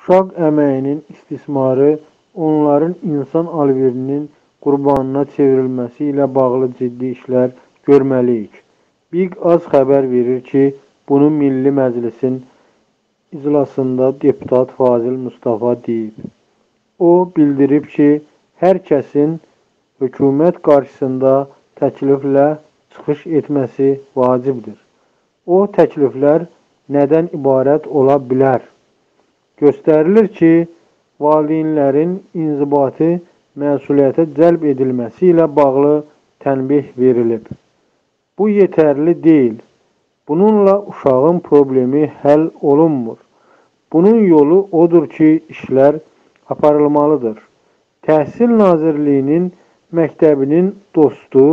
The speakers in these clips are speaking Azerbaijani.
Uşaq əməyinin istismarı onların insan alverinin qurbanına çevrilməsi ilə bağlı ciddi işlər görməliyik. Big Az xəbər verir ki, bunu Milli Məclisin iclasında deputat Fazil Mustafa deyib. O bildirib ki, hər kəsin hökumət qarşısında təkliflə çıxış etməsi vacibdir. O təkliflər nədən ibarət ola bilər? Göstərilir ki, valideynlərin inzibati məsuliyyətə cəlb edilməsi ilə bağlı tənbih verilib. Bu yetərli deyil. Bununla uşağın problemi həll olunmur. Bunun yolu odur ki, işlər aparılmalıdır. Təhsil Nazirliyinin məktəbinin dostu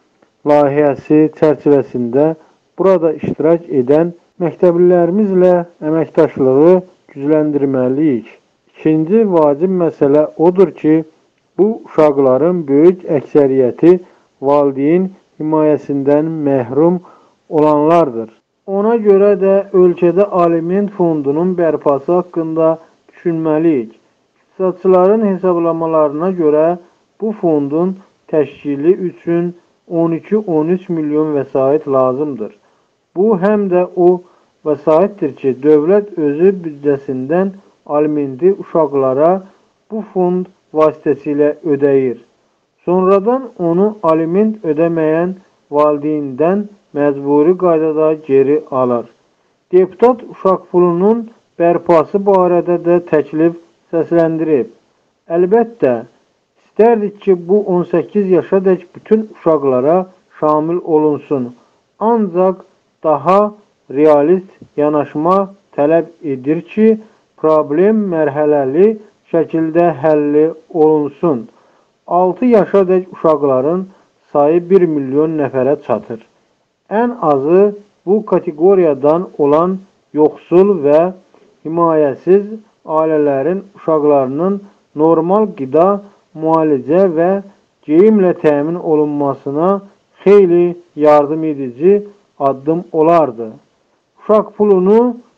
layihəsi çərçivəsində burada iştirak edən məktəblilərimizlə əməkdaşlığı gücləndirməliyik. İkinci vacib məsələ odur ki, bu uşaqların böyük əksəriyyəti valideyn himayəsindən məhrum olanlardır. Ona görə də ölkədə aliment fondunun bərpası haqqında düşünməliyik. İqtisadçıların hesablamalarına görə bu fondun təşkili üçün 12-13 milyon vəsait lazımdır. Bu həm də o vəsaitdir ki, dövlət özü büdcəsindən alimenti uşaqlara bu fond vasitəsilə ödəyir. Sonradan onu aliment ödəməyən valideyndən məcburi qaydada geri alır. Deputat uşaq pulunun bərpası barədə də təklif səsləndirib. Əlbəttə, istərdik ki, bu 18 yaşa dək bütün uşaqlara şamil olunsun. Ancaq daha realist yanaşma tələb edir ki, problem mərhələli şəkildə həlli olunsun. 6 yaşa dək uşaqların sayı 1 milyon nəfərə çatır. Ən azı bu kateqoriyadan olan yoxsul və himayəsiz ailələrin uşaqlarının normal qida, müalicə və geyimlə təmin olunmasına xeyli yardım edici addım olardı. Uşaq pulunu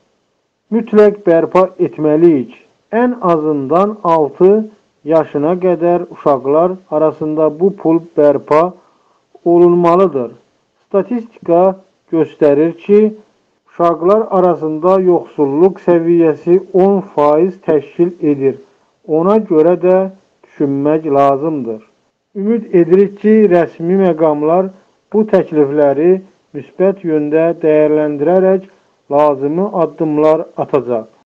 mütləq bərpa etməliyik. Ən azından 6 yaşına qədər uşaqlar arasında bu pul bərpa olunmalıdır. Statistika göstərir ki, uşaqlar arasında yoxsulluq səviyyəsi 10% təşkil edir. Ona görə də düşünmək lazımdır. Ümid edirik ki, rəsmi məqamlar bu təklifləri müsbət yöndə dəyərləndirərək lazımi addımlar atacaq.